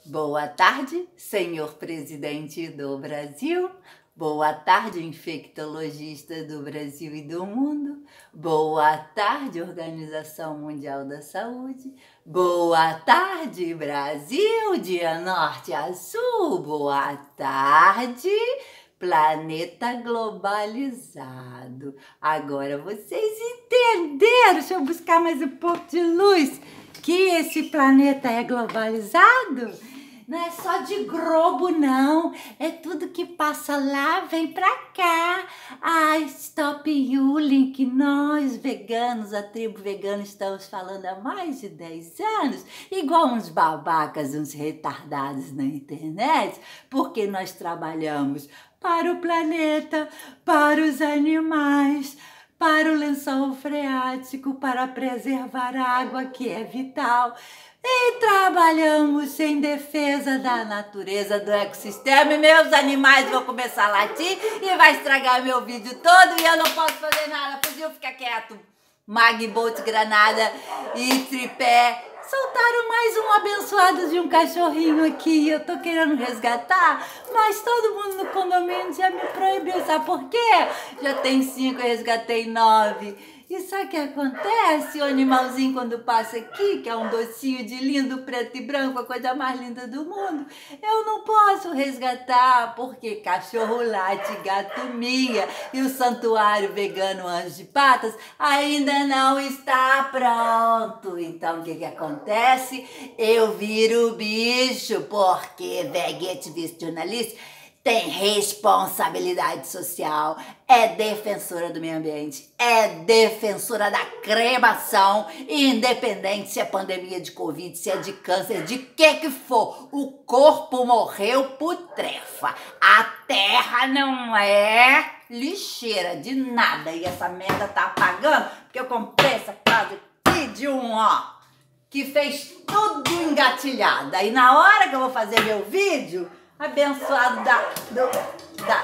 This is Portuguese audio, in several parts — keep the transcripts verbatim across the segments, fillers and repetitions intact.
Boa tarde, senhor presidente do Brasil. Boa tarde, infectologista do Brasil e do mundo. Boa tarde, Organização Mundial da Saúde. Boa tarde, Brasil, dia norte a sul. Boa tarde, planeta globalizado. Agora vocês entenderam? Deixa eu buscar mais um pouco de luz. Que esse planeta é globalizado? Não é só de globo, não. É tudo que passa lá, vem pra cá. Ah, Stop Yuling, que nós, veganos, a tribo vegana, estamos falando há mais de dez anos, igual uns babacas, uns retardados na internet, porque nós trabalhamos para o planeta, para os animais, para o lençol freático, para preservar a água que é vital. E trabalhamos em defesa da natureza, do ecossistema, e meus animais vão começar a latir e vai estragar meu vídeo todo e eu não posso fazer nada, podia ficar quieto. Mag, Bolt, Granada e Tripé soltaram mais um abençoado de um cachorrinho aqui. Eu tô querendo resgatar, mas todo mundo no condomínio já me proibiu. Sabe por quê? Já tem cinco, eu resgatei nove. E sabe o que acontece? O animalzinho, quando passa aqui, que é um docinho de lindo, preto e branco, a coisa mais linda do mundo, eu não posso resgatar, porque cachorro late, gato mia, e o santuário vegano Anjo de Patas ainda não está pronto. Então, o que que acontece? Eu viro bicho, porque vegetivista jornalista tem responsabilidade social, é defensora do meio ambiente, é defensora da cremação, independente se é pandemia de Covid, se é de câncer, de que que for, o corpo morreu putrefa. A terra não é lixeira de nada e essa merda tá apagando, porque eu comprei essa casa aqui de um, ó, que fez tudo engatilhado. Aí na hora que eu vou fazer meu vídeo, abençoado da, do, da,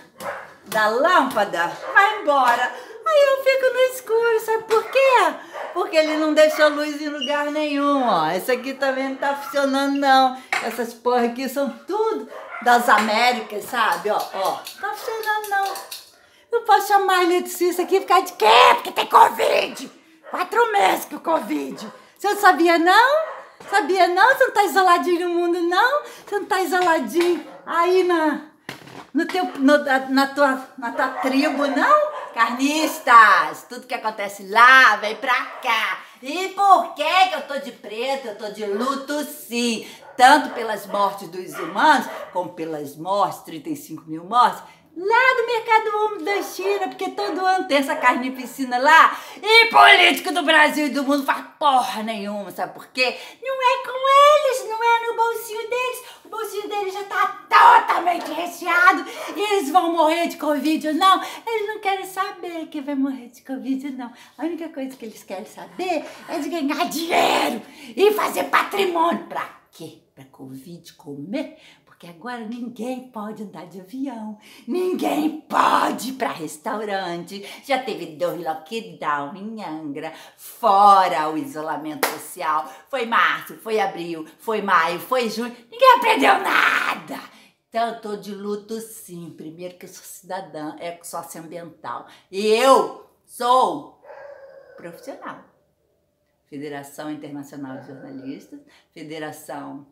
da lâmpada, vai embora. Aí eu fico no escuro, sabe por quê? Porque ele não deixa luz em lugar nenhum, ó. Esse aqui também não tá funcionando, não. Essas porra aqui são tudo das Américas, sabe? Ó, ó. Não tá funcionando, não. Não posso chamar ele de isso aqui e ficar de quê? Porque tem Covid. Quatro meses que o Covid. Você não sabia, não? Sabia não? Você não tá isoladinho no mundo, não? Você não tá isoladinho aí na, no teu, no, na, tua, na tua tribo, não? Carnistas, tudo que acontece lá, vem pra cá. E por que que eu tô de preto? Eu tô de luto, sim. Tanto pelas mortes dos humanos, como pelas mortes, trinta e cinco mil mortes, lá do mercado úmido da China, porque todo ano tem essa carnificina lá, e político do Brasil e do mundo faz porra nenhuma, sabe por quê? Não é com eles, não é no bolsinho deles, o bolsinho deles já tá totalmente recheado, e eles vão morrer de Covid ou não, eles não querem saber que vai morrer de Covid não, a única coisa que eles querem saber é de ganhar dinheiro e fazer patrimônio. Pra quê? Pra Covid comer? Porque agora ninguém pode andar de avião, ninguém pode ir para restaurante, já teve dois lockdown em Angra, fora o isolamento social, foi março, foi abril, foi maio, foi junho, ninguém aprendeu nada. Então eu tô de luto sim, primeiro que eu sou cidadã, é socioambiental, e eu sou profissional. Federação Internacional de Jornalistas, Federação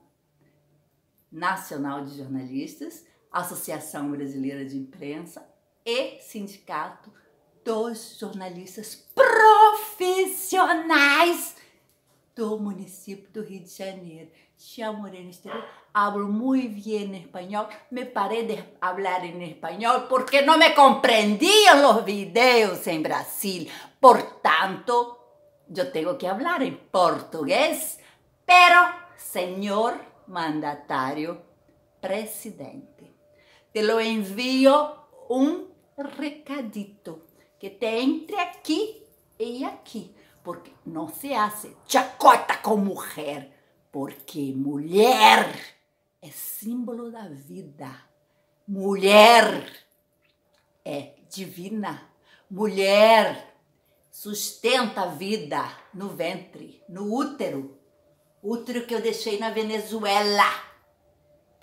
Nacional de Jornalistas, Associação Brasileira de Imprensa e Sindicato dos Jornalistas Profissionais do município do Rio de Janeiro. Chamo Moreno Exterior, hablo muy bien español, me paré de hablar en español porque no me comprendían los videos en Brasil. Por tanto, yo tengo que hablar en portugués, pero, señor mandatario presidente, te lo envío un recadito que te entre aquí y aquí, porque no se hace chacota con mujer, porque mulher é símbolo da vida, mulher é divina, mulher sustenta a vida no ventre, no útero, útero que eu deixei na Venezuela.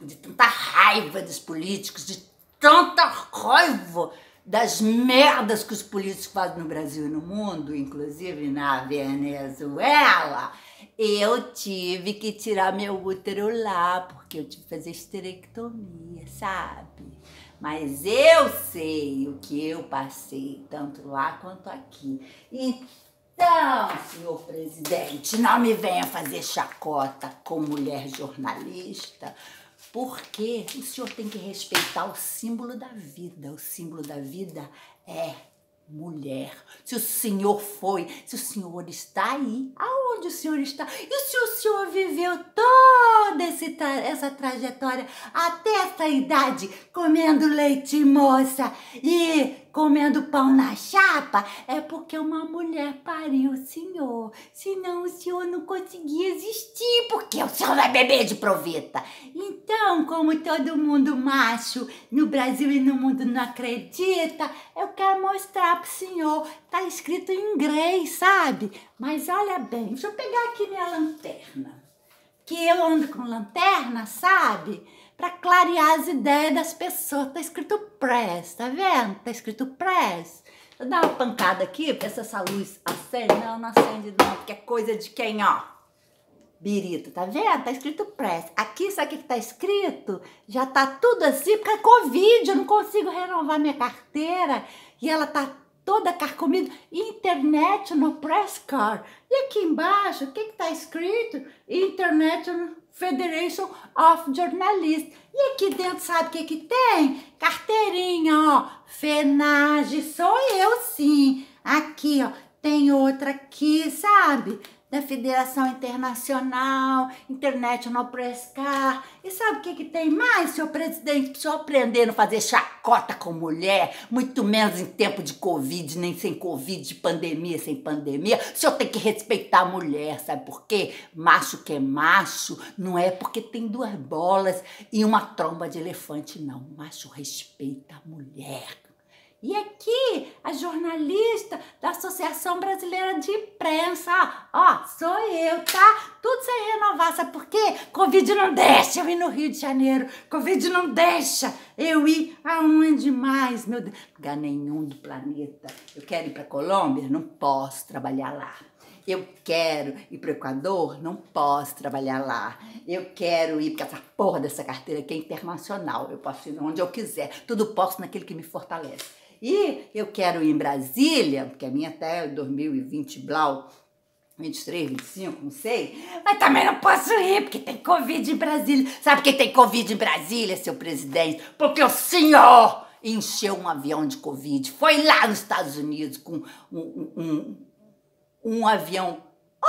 de tanta raiva dos políticos, de tanta raiva das merdas que os políticos fazem no Brasil e no mundo, inclusive na Venezuela, eu tive que tirar meu útero lá, porque eu tive que fazer esterectomia, sabe? Mas eu sei o que eu passei, tanto lá quanto aqui. Então, senhor presidente, não me venha fazer chacota com mulher jornalista, porque o senhor tem que respeitar o símbolo da vida. O símbolo da vida é mulher. Se o senhor foi, se o senhor está aí, aonde o senhor está? E se o senhor viveu toda esse, essa trajetória até essa idade, comendo leite moça e comendo pão na chapa, é porque uma mulher pariu o senhor. Senão o senhor não conseguia existir, porque o senhor vai beber de proveta. Então, como todo mundo macho no Brasil e no mundo não acredita, eu quero mostrar pro senhor. Tá escrito em inglês, sabe? Mas olha bem, deixa eu pegar aqui minha lanterna. Que eu ando com lanterna, sabe? Para clarear as ideias das pessoas. Tá escrito press, tá vendo? Tá escrito press. Eu dar uma pancada aqui, pra ver se essa luz acende. Não, não acende não, porque é coisa de quem, ó? Birita, tá vendo? Tá escrito press. Aqui, sabe o que tá escrito? Já tá tudo assim, porque é Covid, eu não consigo renovar minha carteira. E ela tá toda carcomida. International Press Card. E aqui embaixo, o que que tá escrito? International Federation of Journalists. E aqui dentro, sabe o que que tem? Carteirinha, ó. FENAGE, sou eu sim. Aqui, ó, tem outra aqui, sabe? Da Federação Internacional, International Press Card. E sabe o que que tem mais, senhor presidente? Pra senhor aprender a não fazer chacota com mulher, muito menos em tempo de Covid, nem sem Covid, de pandemia, sem pandemia. O senhor tem que respeitar a mulher, sabe por quê? Macho que é macho não é porque tem duas bolas e uma tromba de elefante, não. Macho respeita a mulher. E aqui, a jornalista da Associação Brasileira de Imprensa, ó, sou eu, tá? Tudo sem renovar, sabe por quê? Covid não deixa eu ir no Rio de Janeiro, Covid não deixa eu ir aonde mais, meu Deus, lugar nenhum do planeta. Eu quero ir pra Colômbia? Não posso trabalhar lá. Eu quero ir pro Equador? Não posso trabalhar lá. Eu quero ir, porque essa porra dessa carteira aqui é internacional, eu posso ir onde eu quiser, tudo posso naquele que me fortalece. E eu quero ir em Brasília, porque a minha até dois mil e vinte, blau, vinte e três, vinte e cinco, não sei. Mas também não posso ir, porque tem Covid em Brasília. Sabe quem tem Covid em Brasília, seu presidente? Porque o senhor encheu um avião de Covid. Foi lá nos Estados Unidos com um, um, um, um avião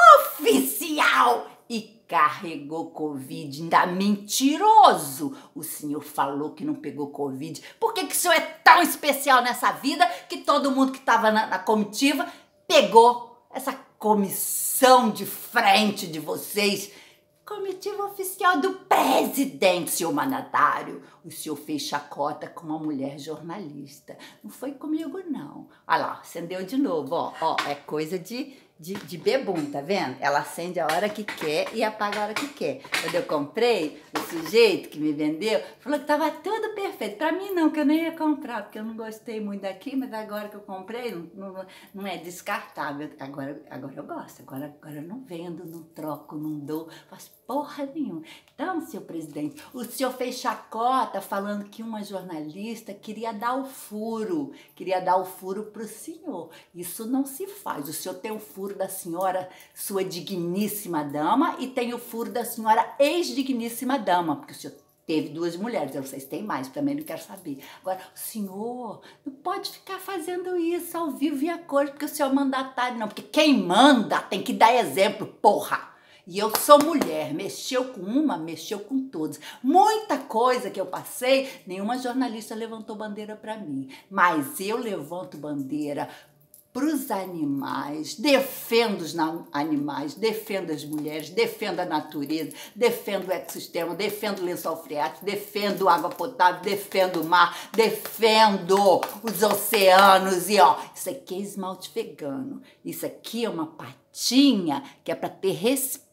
oficial e carregou Covid, ainda mentiroso. O senhor falou que não pegou Covid. Por que que o senhor é tão especial nessa vida que todo mundo que estava na, na comitiva pegou essa comissão de frente de vocês? Comitiva oficial do presidente, senhor mandatário. O senhor fez chacota com uma mulher jornalista. Não foi comigo, não. Olha lá, acendeu de novo, ó. Ó, é coisa de... De, de bebum, tá vendo? Ela acende a hora que quer e apaga a hora que quer. Quando eu comprei, o sujeito que me vendeu falou que tava tudo perfeito. Pra mim não, que eu nem ia comprar, porque eu não gostei muito daqui, mas agora que eu comprei, não, não, não é descartável. Agora, agora eu gosto, agora, agora eu não vendo, não troco, não dou, faço porra nenhuma. Então, senhor presidente, o senhor fez chacota falando que uma jornalista queria dar o furo, queria dar o furo pro senhor. Isso não se faz. O senhor tem o furo da senhora, sua digníssima dama, e tem o furo da senhora ex-digníssima dama, porque o senhor teve duas mulheres, vocês têm mais, também não quero saber. Agora, o senhor não pode ficar fazendo isso ao vivo e a cor, porque o senhor é mandatário, não, porque quem manda tem que dar exemplo, porra! E eu sou mulher, mexeu com uma, mexeu com todos. Muita coisa que eu passei, nenhuma jornalista levantou bandeira para mim, mas eu levanto bandeira para os animais, defendo os animais, defendo as mulheres, defendo a natureza, defendo o ecossistema, defendo o lençol freático, defendo água potável, defendo o mar, defendo os oceanos. E ó, isso aqui é esmalte vegano, isso aqui é uma patinha que é para ter respeito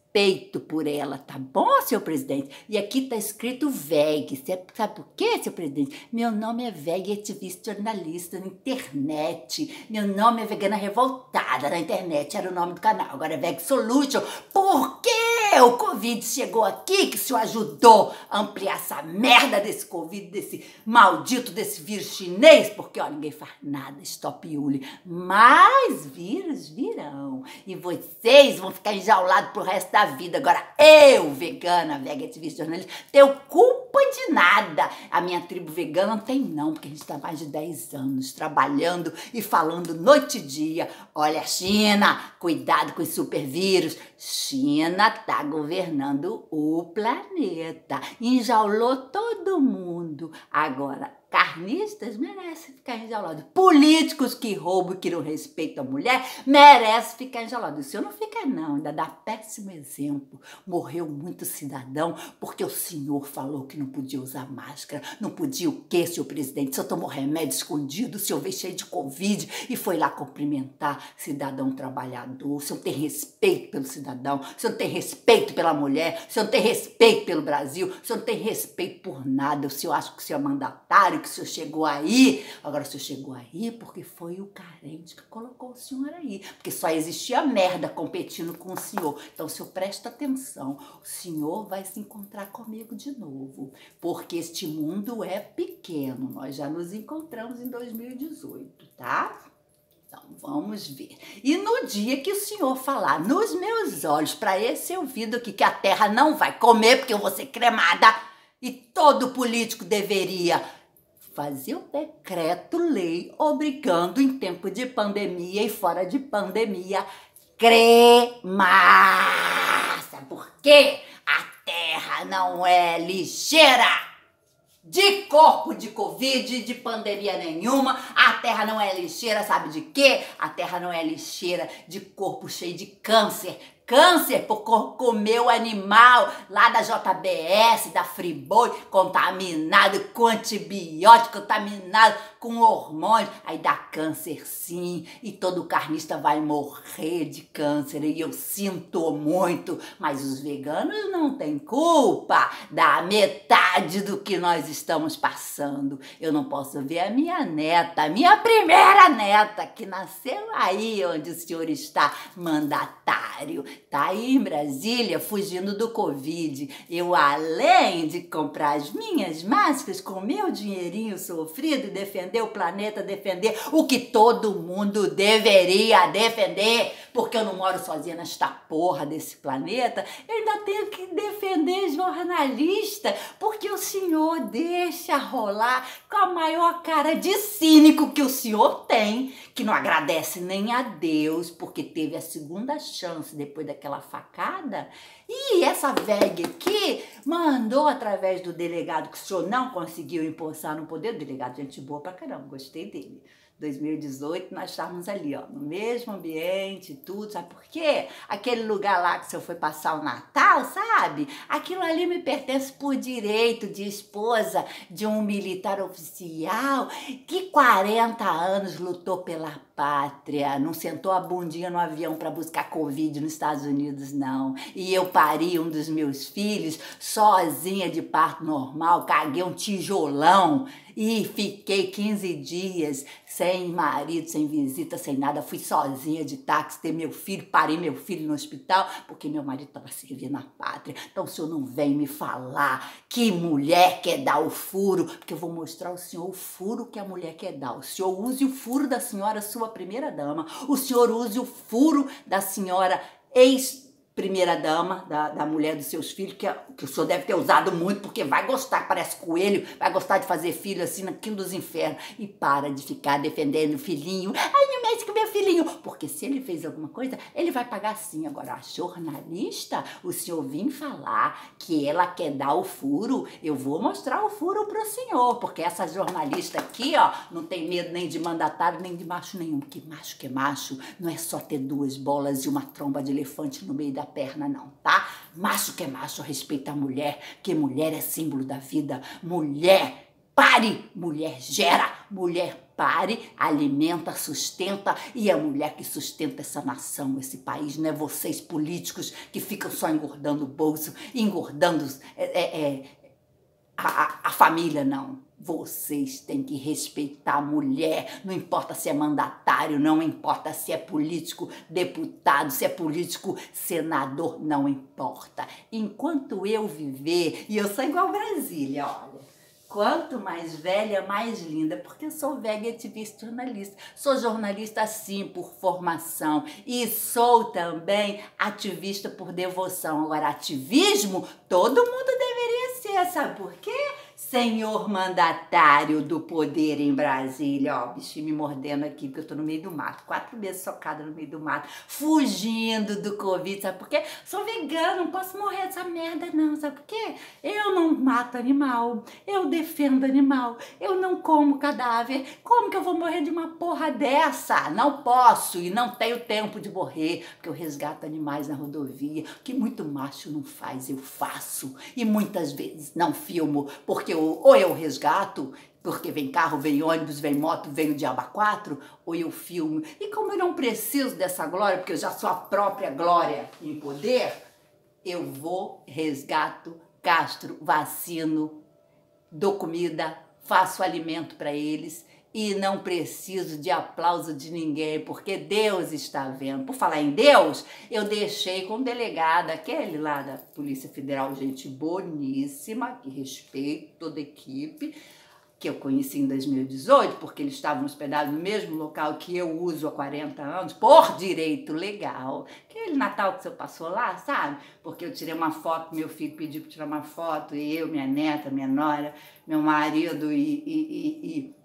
respeito por ela, tá bom, seu presidente? E aqui tá escrito veg. Você sabe por quê, seu presidente? Meu nome é veg, ativista jornalista na internet. Meu nome é Vegana Revoltada na internet, era o nome do canal. Agora é Veg Solution. Por quê? O Covid chegou aqui, que o senhor ajudou a ampliar essa merda desse Covid, desse maldito, desse vírus chinês, porque, ó, ninguém faz nada, stop Yuli. Mas vírus virão. E vocês vão ficar enjaulados pro resto da vida. Agora, eu, vegana, vega, ativista, jornalista, tenho culpa de nada. A minha tribo vegana não tem não, porque a gente tá há mais de dez anos trabalhando e falando noite e dia. Olha, China, cuidado com esse supervírus. China tá governando o planeta. Enjaulou todo mundo. Agora, carnistas merecem ficar enjaulados. Políticos que roubam e que não respeitam a mulher merecem ficar enjaulados. O senhor não fica não, ainda dá péssimo exemplo. Morreu muito cidadão porque o senhor falou que não podia usar máscara. Não podia o quê, senhor presidente? O senhor tomou remédio escondido, o senhor veio cheio de Covid e foi lá cumprimentar cidadão trabalhador. O senhor tem respeito pelo cidadão, o senhor não tem respeito pela mulher, o senhor não tem respeito pelo Brasil, o senhor não tem respeito por nada. O senhor acha que o senhor é mandatário, que o senhor chegou aí. Agora o senhor chegou aí porque foi o carente que colocou o senhor aí. Porque só existia merda competindo com o senhor. Então o senhor presta atenção. O senhor vai se encontrar comigo de novo. Porque este mundo é pequeno. Nós já nos encontramos em dois mil e dezoito, tá? Então, vamos ver. E no dia que o senhor falar nos meus olhos, para esse ouvido aqui, que a terra não vai comer, porque eu vou ser cremada, e todo político deveria fazer um decreto-lei obrigando em tempo de pandemia e fora de pandemia cremar. Sabe por quê? A terra não é lixeira de corpo de Covid, de pandemia nenhuma. A terra não é lixeira, sabe de quê? A terra não é lixeira de corpo cheio de câncer. Câncer por comer o animal lá da J B S, da Friboi, contaminado com antibiótico, contaminado com hormônio. Aí dá câncer sim, e todo carnista vai morrer de câncer, e eu sinto muito, mas os veganos não têm culpa da metade do que nós estamos passando. Eu não posso ver a minha neta, a minha primeira neta, que nasceu aí onde o senhor está, mandatário. Tá aí em Brasília, fugindo do Covid. Eu, além de comprar as minhas máscaras com meu dinheirinho sofrido e defender o planeta, defender o que todo mundo deveria defender, porque eu não moro sozinha nesta porra desse planeta, eu ainda tenho que defender jornalista, porque o senhor deixa rolar com a maior cara de cínico que o senhor tem, que não agradece nem a Deus, porque teve a segunda chance depois daquela facada. E essa veg aqui mandou através do delegado que o senhor não conseguiu empossar no poder. O delegado, gente boa pra caramba, gostei dele. dois mil e dezoito, nós estávamos ali, ó, no mesmo ambiente, tudo, sabe por quê? Aquele lugar lá que o senhor foi passar o Natal, sabe? Aquilo ali me pertence por direito de esposa de um militar oficial que quarenta anos lutou pela pátria, não sentou a bundinha no avião para buscar Covid nos Estados Unidos, não. E eu pari um dos meus filhos sozinha de parto normal, caguei um tijolão e fiquei quinze dias sem marido, sem visita, sem nada. Fui sozinha de táxi ter meu filho, parei meu filho no hospital, porque meu marido estava servindo a pátria. Então o senhor não vem me falar que mulher quer dar o furo, porque eu vou mostrar ao senhor o furo que a mulher quer dar. O senhor use o furo da senhora, sua primeira dama. O senhor use o furo da senhora ex primeira dama, da, da mulher dos seus filhos, que, que o senhor deve ter usado muito, porque vai gostar, parece coelho, vai gostar de fazer filho assim naquilo dos infernos. E para de ficar defendendo o filhinho. Ai, não mexe com meu filhinho. Porque se ele fez alguma coisa, ele vai pagar sim. Agora, a jornalista, o senhor vem falar que ela quer dar o furo, eu vou mostrar o furo pro senhor, porque essa jornalista aqui, ó, não tem medo nem de mandatário, nem de macho nenhum. Que macho que é macho, não é só ter duas bolas e uma tromba de elefante no meio da perna, não, tá? Macho que é macho, respeita a mulher, que mulher é símbolo da vida. Mulher pare, mulher gera, mulher pare, alimenta, sustenta, e é a mulher que sustenta essa nação, esse país, não é vocês políticos que ficam só engordando o bolso, engordando é, é, é, a, a, a família, não. Vocês têm que respeitar a mulher, não importa se é mandatário, não importa se é político, deputado, se é político, senador, não importa. Enquanto eu viver, e eu sou igual Brasília, olha, quanto mais velha, mais linda, porque eu sou velha ativista jornalista. Sou jornalista, sim, por formação, e sou também ativista por devoção. Agora, ativismo, todo mundo deveria ser, sabe por quê? Senhor mandatário do poder em Brasília, ó, bichinho me mordendo aqui, porque eu tô no meio do mato, quatro meses socada no meio do mato, fugindo do Covid, sabe por quê? Sou vegana, não posso morrer dessa merda não, sabe por quê? Eu não mato animal, eu defendo animal, eu não como cadáver, como que eu vou morrer de uma porra dessa? Não posso e não tenho tempo de morrer, porque eu resgato animais na rodovia, que muito macho não faz, eu faço, e muitas vezes não filmo, porque eu, ou eu resgato, porque vem carro, vem ônibus, vem moto, vem o diabo a quatro, ou eu filmo. E como eu não preciso dessa glória, porque eu já sou a própria glória em poder, eu vou, resgato, castro, vacino, dou comida, faço alimento para eles e não preciso de aplauso de ninguém, porque Deus está vendo. Por falar em Deus, eu deixei com o delegado, aquele lá da Polícia Federal, gente boníssima, que respeito toda a equipe, que eu conheci em dois mil e dezoito, porque eles estavam hospedados no mesmo local que eu uso há quarenta anos, por direito legal. Aquele Natal que você passou lá, sabe? Porque eu tirei uma foto, meu filho pediu para tirar uma foto, e eu, minha neta, minha nora, meu marido e, e, e, e,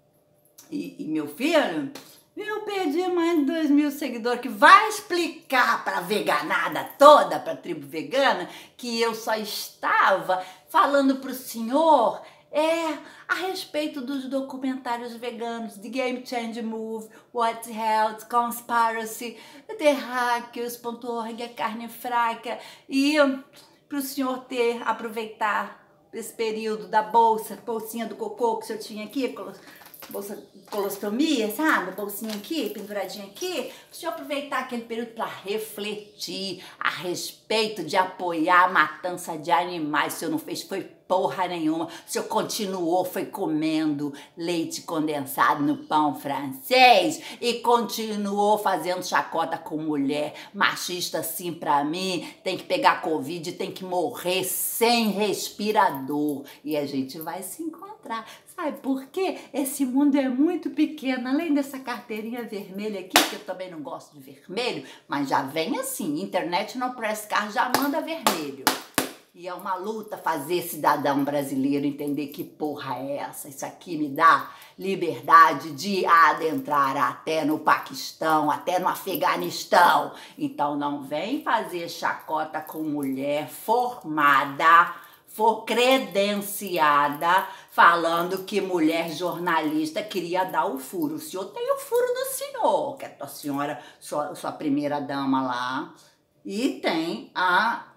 e, e meu filho, eu perdi mais de dois mil seguidores, que vai explicar para a veganada toda, para a tribo vegana, que eu só estava falando para o senhor é a respeito dos documentários veganos, The Game Change Move, What Health, Conspiracy, Terráqueos ponto org, a carne fraca, e para o senhor ter, aproveitar esse período da bolsa, bolsinha do cocô que o senhor tinha aqui, bolsa colostomia, sabe? Bolsinha aqui, penduradinha aqui. O senhor aproveitar aquele período para refletir a respeito de apoiar a matança de animais. O senhor não fez foi porra nenhuma. O senhor continuou, foi comendo leite condensado no pão francês e continuou fazendo chacota com mulher. Machista assim pra mim, tem que pegar Covid, tem que morrer sem respirador. E a gente vai se encontrar. Sabe por quê? Esse mundo é muito pequeno. Além dessa carteirinha vermelha aqui, que eu também não gosto de vermelho, mas já vem assim, internet no press car já manda vermelho. E é uma luta fazer cidadão brasileiro entender que porra é essa. Isso aqui me dá liberdade de adentrar até no Paquistão, até no Afeganistão. Então não vem fazer chacota com mulher formada, for credenciada, falando que mulher jornalista queria dar o furo. O senhor tem o furo do senhor, que é a senhora, sua, sua primeira dama lá, e tem a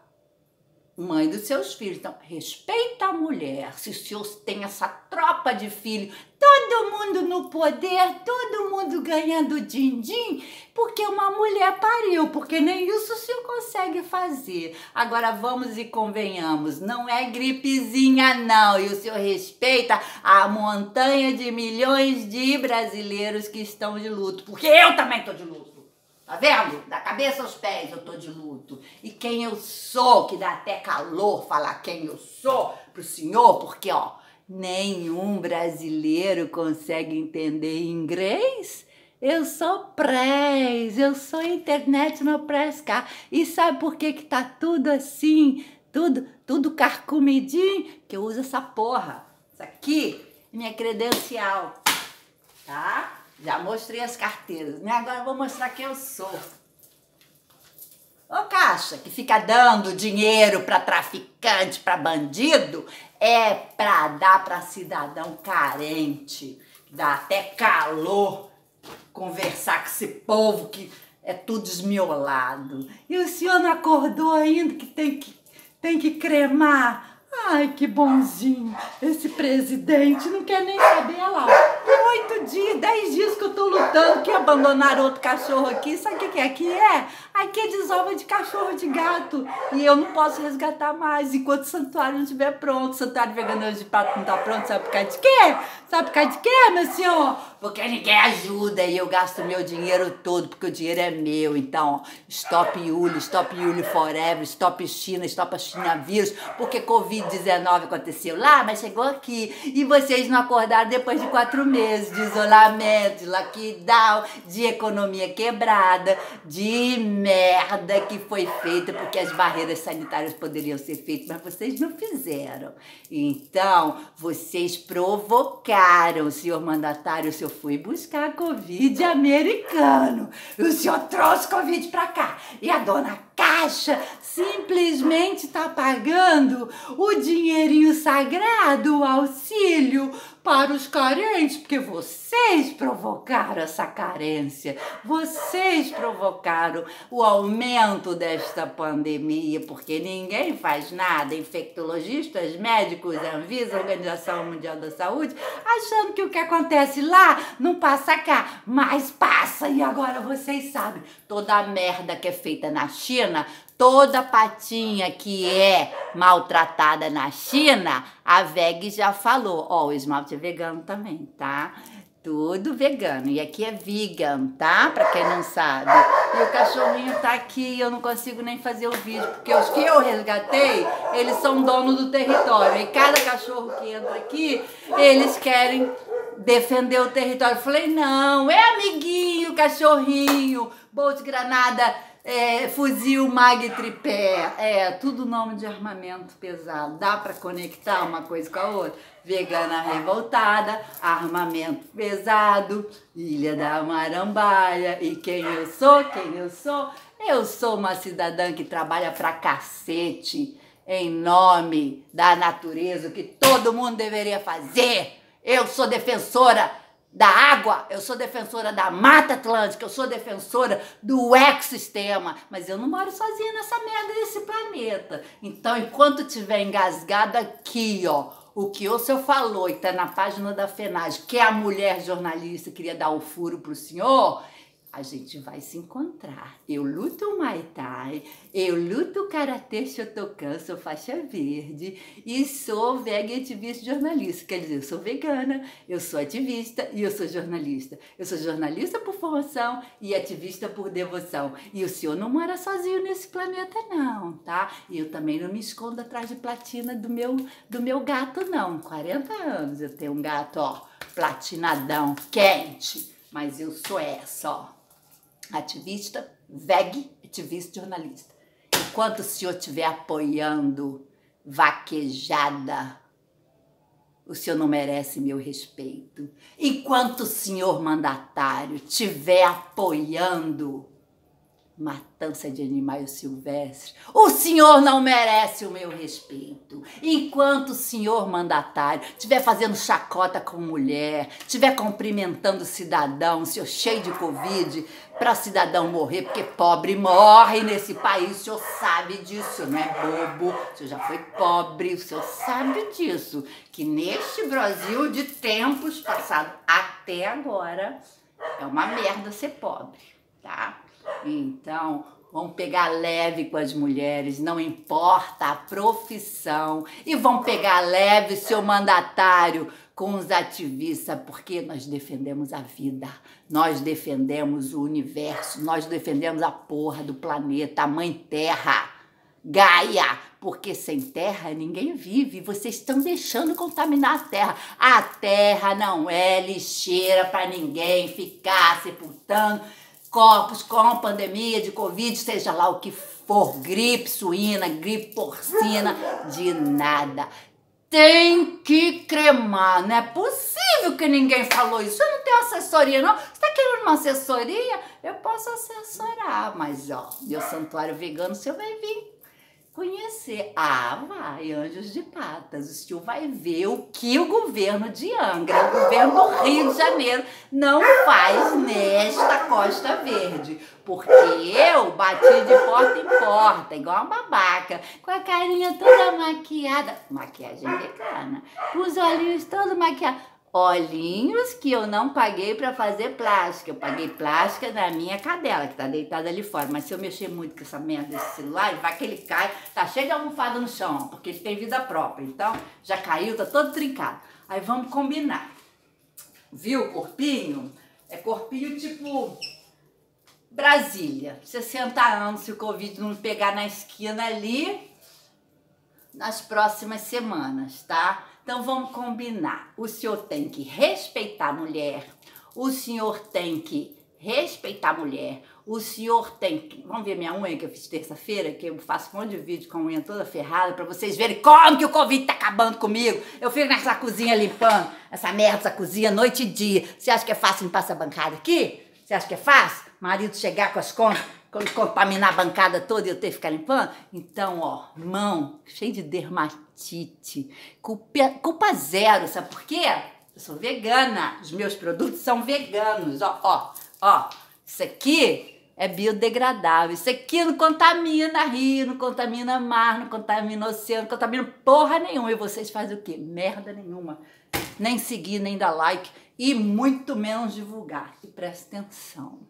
mãe dos seus filhos. Então, respeita a mulher. Se o senhor tem essa tropa de filhos, todo mundo no poder, todo mundo ganhando din-din, porque uma mulher pariu, porque nem isso o senhor consegue fazer. Agora vamos e convenhamos, não é gripezinha não, e o senhor respeita a montanha de milhões de brasileiros que estão de luto, porque eu também tô de luto. Tá vendo? Da cabeça aos pés eu tô de luto. E quem eu sou, que dá até calor falar quem eu sou pro senhor, porque, ó, nenhum brasileiro consegue entender inglês. Eu sou press, eu sou internet no press car. E sabe por que que tá tudo assim, tudo, tudo carcomidinho? Que eu uso essa porra. Isso aqui é minha credencial, tá? Já mostrei as carteiras, né? Agora eu vou mostrar quem eu sou. Ô Caixa, que fica dando dinheiro para traficante, para bandido, é para dar para cidadão carente. Dá até calor conversar com esse povo que é tudo esmiolado. E o senhor não acordou ainda que tem que, tem que cremar Ai, que bonzinho. Esse presidente não quer nem saber lá. Oito dias, dez dias que eu tô lutando, que abandonaram outro cachorro aqui. Sabe o que que aqui é? Aqui é desova de cachorro, de gato. E eu não posso resgatar mais enquanto o santuário não estiver pronto. O santuário vegano de pato não tá pronto, sabe por causa de quê? Sabe por causa de quê, meu senhor? Porque ninguém ajuda e eu gasto meu dinheiro todo, porque o dinheiro é meu. Então, ó, stop Yuli, stop Yuli forever, stop China, stop a China vírus, porque covid dezenove aconteceu lá, mas chegou aqui. E vocês não acordaram depois de quatro meses de isolamento, de lockdown, de economia quebrada, de merda que foi feita, porque as barreiras sanitárias poderiam ser feitas, mas vocês não fizeram. Então, vocês provocaram, senhor mandatário. O senhor foi buscar Covid americano. O senhor trouxe Covid pra cá. E a dona Caixa simplesmente tá pagando o dinheirinho sagrado, o auxílio para os carentes, porque vocês provocaram essa carência, vocês provocaram o aumento desta pandemia, porque ninguém faz nada, infectologistas, médicos, Anvisa, Organização Mundial da Saúde, achando que o que acontece lá não passa cá, mas passa, e agora vocês sabem, toda a merda que é feita na China, toda patinha que é maltratada na China, a Veg já falou. Ó, o esmalte é vegano também, tá? Tudo vegano. E aqui é vegan, tá? Pra quem não sabe. E o cachorrinho tá aqui e eu não consigo nem fazer o vídeo, porque os que eu resgatei, eles são donos do território. E cada cachorro que entra aqui, eles querem defender o território. Eu falei, não, é amiguinho, cachorrinho, bolsa de granada, é, fuzil, mag, tripé, é, tudo nome de armamento pesado. Dá pra conectar uma coisa com a outra? Vegana revoltada, armamento pesado, Ilha da Marambaia. E quem eu sou? Quem eu sou? Eu sou uma cidadã que trabalha pra cacete em nome da natureza, o que todo mundo deveria fazer. Eu sou defensora da água, eu sou defensora da Mata Atlântica, eu sou defensora do ecossistema, mas eu não moro sozinha nessa merda desse planeta. Então, enquanto tiver engasgado aqui, ó, o que o senhor falou, e tá na página da FENAGE, que a mulher jornalista queria dar o furo pro senhor, a gente vai se encontrar. Eu luto Muay Thai, eu luto Karatê Shotokan, sou faixa verde e sou veg ativista jornalista. Quer dizer, eu sou vegana, eu sou ativista e eu sou jornalista. Eu sou jornalista por formação e ativista por devoção. E o senhor não mora sozinho nesse planeta não, tá? E eu também não me escondo atrás de platina do meu, do meu gato não. quarenta anos eu tenho um gato, ó, platinadão, quente. Mas eu sou essa, ó. Ativista, veg, ativista, jornalista. Enquanto o senhor estiver apoiando vaquejada, o senhor não merece meu respeito. Enquanto o senhor mandatário estiver apoiando matança de animais silvestres, o senhor não merece o meu respeito. Enquanto o senhor mandatário estiver fazendo chacota com mulher, estiver cumprimentando cidadão, senhor cheio de Covid, para cidadão morrer, porque pobre morre nesse país, o senhor sabe disso, não é bobo, o senhor já foi pobre, o senhor sabe disso, que neste Brasil de tempos passados até agora, é uma merda ser pobre, tá? Então, vão pegar leve com as mulheres, não importa a profissão, e vão pegar leve, seu mandatário, com os ativistas, porque nós defendemos a vida, nós defendemos o universo, nós defendemos a porra do planeta, a mãe terra, Gaia, porque sem terra ninguém vive, vocês estão deixando contaminar a terra. A terra não é lixeira para ninguém ficar sepultando corpos com pandemia de Covid, seja lá o que for, gripe suína, gripe porcina, de nada. Tem que cremar, não é possível que ninguém falou isso. Eu não tenho assessoria não, você tá querendo uma assessoria? Eu posso assessorar, mas ó, meu santuário vegano, o senhor vai vir conhecer. Ah, vai, Anjos de Patas. O senhor vai ver o que o governo de Angra, o governo do Rio de Janeiro, não faz nesta Costa Verde. Porque eu bati de porta em porta, igual uma babaca, com a carinha toda maquiada, maquiagem vegana, com os olhinhos todos maquiados. Olhinhos que eu não paguei para fazer plástica. Eu paguei plástica na minha cadela, que tá deitada ali fora. Mas se eu mexer muito com essa merda desse celular, vai que ele cai. Tá cheio de almofada no chão, porque ele tem vida própria. Então, já caiu, tá todo trincado. Aí vamos combinar. Viu o corpinho? É corpinho tipo Brasília. sessenta anos, se o Covid não me pegar na esquina ali, nas próximas semanas, tá? Então vamos combinar. O senhor tem que respeitar a mulher, o senhor tem que respeitar a mulher, o senhor tem que... Vamos ver minha unha que eu fiz terça-feira, que eu faço um monte de vídeo com a unha toda ferrada pra vocês verem como que o Covid tá acabando comigo. Eu fico nessa cozinha limpando essa merda, essa cozinha, noite e dia. Você acha que é fácil limpar essa bancada aqui? Você acha que é fácil? Marido chegar com as contas, contaminar a bancada toda e eu ter que ficar limpando? Então, ó, mão cheia de dermatite, culpa, culpa zero, sabe por quê? Eu sou vegana, os meus produtos são veganos, ó, ó, ó, isso aqui é biodegradável, isso aqui não contamina rio, não contamina mar, não contamina oceano, não contamina porra nenhuma, e vocês fazem o quê? Merda nenhuma, nem seguir, nem dar like, e muito menos divulgar, e presta atenção.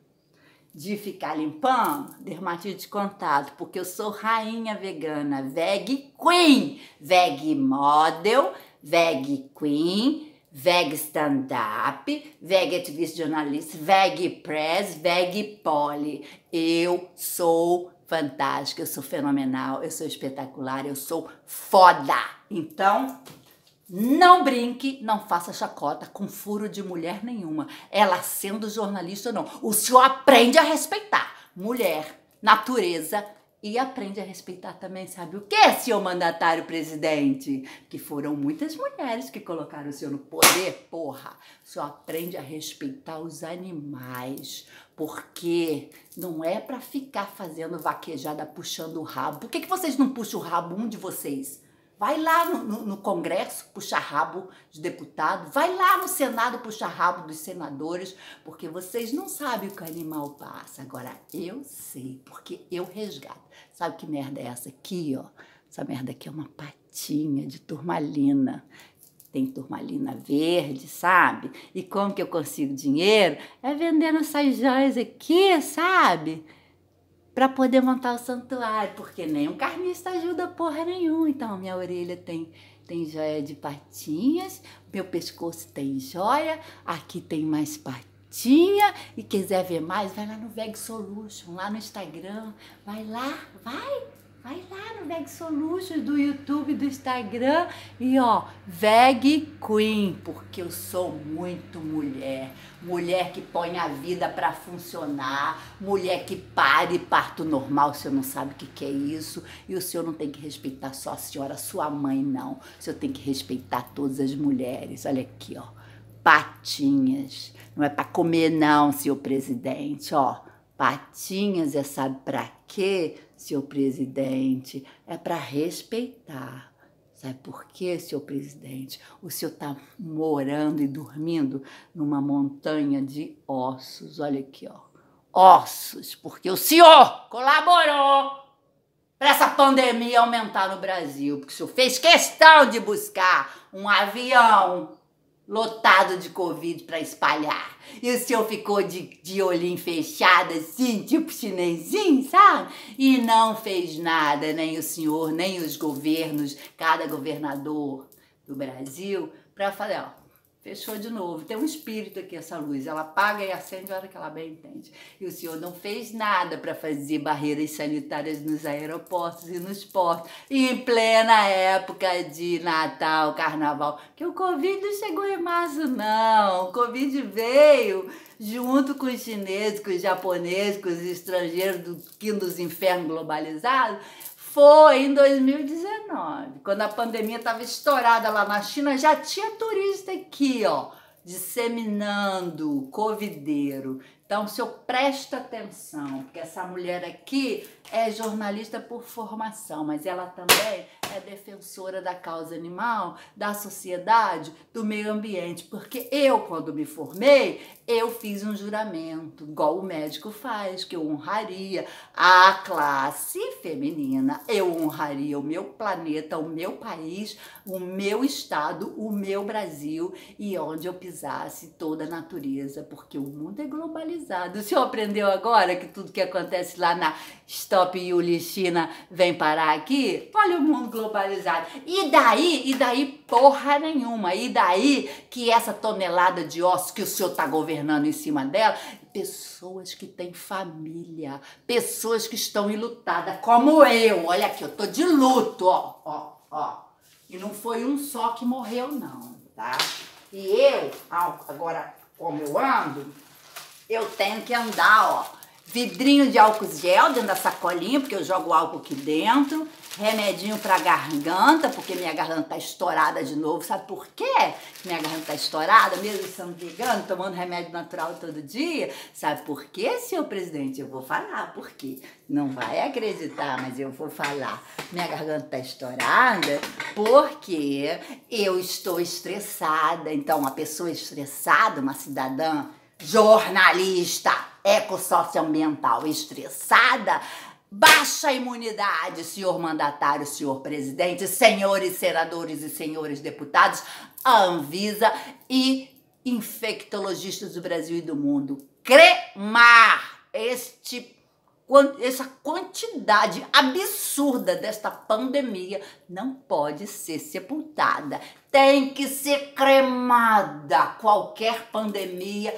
De ficar limpando, dermatite de contato, porque eu sou rainha vegana, veg queen, veg model, veg queen, veg stand-up, veg ativista jornalista, veg press, veg poly. Eu sou fantástica, eu sou fenomenal, eu sou espetacular, eu sou foda. Então, não brinque, não faça chacota com furo de mulher nenhuma. Ela sendo jornalista ou não. O senhor aprende a respeitar mulher, natureza e aprende a respeitar também, sabe o que, senhor mandatário presidente? Que foram muitas mulheres que colocaram o senhor no poder, porra. O senhor aprende a respeitar os animais, porque não é pra ficar fazendo vaquejada, puxando o rabo. Por que que vocês não puxam o rabo, um de vocês? Vai lá no, no, no Congresso puxar rabo de deputado, vai lá no Senado puxar rabo dos senadores, porque vocês não sabem o que o animal passa. Agora, eu sei, porque eu resgato. Sabe que merda é essa aqui, ó? Essa merda aqui é uma patinha de turmalina. Tem turmalina verde, sabe? E como que eu consigo dinheiro? É vendendo essas joias aqui, sabe? Para poder montar o santuário, porque nem um carnista ajuda porra nenhuma. Então, minha orelha tem, tem joia de patinhas, meu pescoço tem joia, aqui tem mais patinha, e quiser ver mais, vai lá no Veg Solution, lá no Instagram, vai lá, vai, vai lá no Veg Solution do YouTube, do Instagram, e ó, Veg Queen, porque eu sou muito mulher, mulher que põe a vida para funcionar, mulher que pare parto normal. O senhor não sabe o que, que é isso, e o senhor não tem que respeitar só a senhora, sua mãe não, o senhor tem que respeitar todas as mulheres. Olha aqui, ó, patinhas, não é para comer não, senhor presidente, ó, patinhas é sabe para quê, senhor presidente? É para respeitar. Sabe por quê, senhor presidente? O senhor está morando e dormindo numa montanha de ossos. Olha aqui, ó. Ossos, porque o senhor colaborou para essa pandemia aumentar no Brasil. Porque o senhor fez questão de buscar um avião lotado de Covid para espalhar. E o senhor ficou de, de olhinho fechado, assim, tipo chinesinho, sabe? E não fez nada, nem o senhor, nem os governos, cada governador do Brasil, para falar, ó, fechou de novo. Tem um espírito aqui, essa luz, ela apaga e acende a hora que ela bem entende. E o senhor não fez nada para fazer barreiras sanitárias nos aeroportos e nos portos, e em plena época de Natal, Carnaval, que o Covid não chegou em março, não. O Covid veio junto com os chineses, com os japoneses, com os estrangeiros do quinto dos infernos globalizados. Foi em dois mil e dezenove, quando a pandemia estava estourada lá na China, já tinha turista aqui, ó, disseminando covideiro, Então, o senhor presta atenção, porque essa mulher aqui é jornalista por formação, mas ela também é defensora da causa animal, da sociedade, do meio ambiente, porque eu, quando me formei, eu fiz um juramento, igual o médico faz, que eu honraria a classe feminina, eu honraria o meu planeta, o meu país, o meu estado, o meu Brasil, e onde eu pisasse toda a natureza, porque o mundo é globalizado. O senhor aprendeu agora que tudo que acontece lá na Stop Yuli vem parar aqui? Olha o mundo globalizado. E daí, e daí porra nenhuma. E daí que essa tonelada de ossos que o senhor tá governando em cima dela, pessoas que têm família, pessoas que estão enlutadas, como eu. Olha aqui, eu tô de luto, ó, ó, ó. E não foi um só que morreu, não, tá? E eu, agora, como eu ando, eu tenho que andar, ó, vidrinho de álcool gel dentro da sacolinha, porque eu jogo álcool aqui dentro, remedinho pra garganta, porque minha garganta tá estourada de novo. Sabe por quê? Minha garganta tá estourada, mesmo estando vegano, tomando remédio natural todo dia. Sabe por quê, senhor presidente? Eu vou falar por quê. Não vai acreditar, mas eu vou falar. Minha garganta tá estourada porque eu estou estressada. Então, uma pessoa estressada, uma cidadã jornalista ecossocioambiental estressada, baixa imunidade, senhor mandatário, senhor presidente, senhores senadores e senhores deputados, a Anvisa e infectologistas do Brasil e do mundo. Cremar este essa quantidade absurda desta pandemia não pode ser sepultada. Tem que ser cremada. Qualquer pandemia,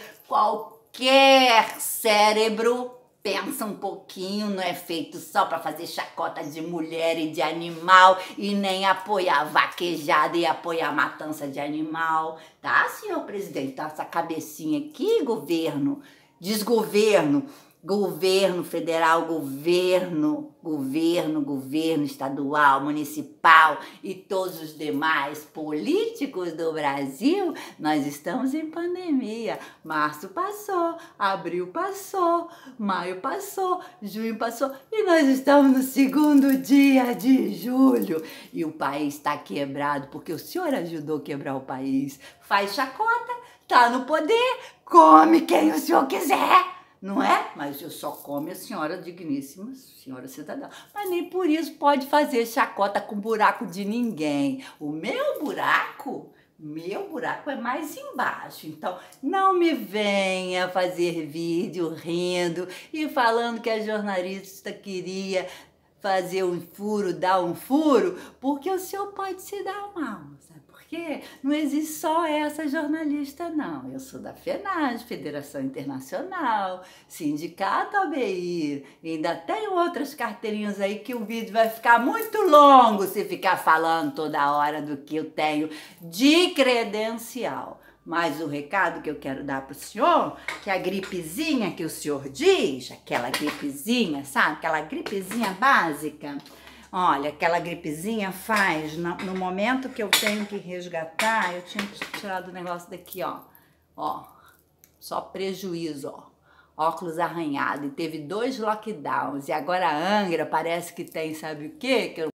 qualquer cérebro pensa um pouquinho, não é feito só para fazer chacota de mulher e de animal e nem apoiar vaquejada e apoiar matança de animal. Tá, senhor presidente? Tá essa cabecinha aqui, governo, desgoverno. Governo federal, governo, governo, governo estadual, municipal e todos os demais políticos do Brasil, nós estamos em pandemia. Março passou, abril passou, maio passou, junho passou e nós estamos no segundo dia de julho. E o país está quebrado porque o senhor ajudou a quebrar o país. Faz chacota, tá no poder, come quem o senhor quiser. Não é? Mas eu só come a senhora digníssima, senhora cidadã. Mas nem por isso pode fazer chacota com buraco de ninguém. O meu buraco, meu buraco é mais embaixo. Então, não me venha fazer vídeo rindo e falando que a jornalista queria fazer um furo, dar um furo, porque o senhor pode se dar mal, sabe? Porque não existe só essa jornalista, não. Eu sou da FENAGE, Federação Internacional, Sindicato A B I, e ainda tenho outras carteirinhas aí que o vídeo vai ficar muito longo se ficar falando toda hora do que eu tenho de credencial. Mas o recado que eu quero dar para o senhor, que a gripezinha que o senhor diz, aquela gripezinha, sabe? Aquela gripezinha básica. Olha, aquela gripezinha faz, no, no momento que eu tenho que resgatar, eu tinha que tirar do negócio daqui, ó. Ó, só prejuízo, ó. Óculos arranhado. E teve dois lockdowns. E agora a Angra parece que tem, sabe o quê? Que eu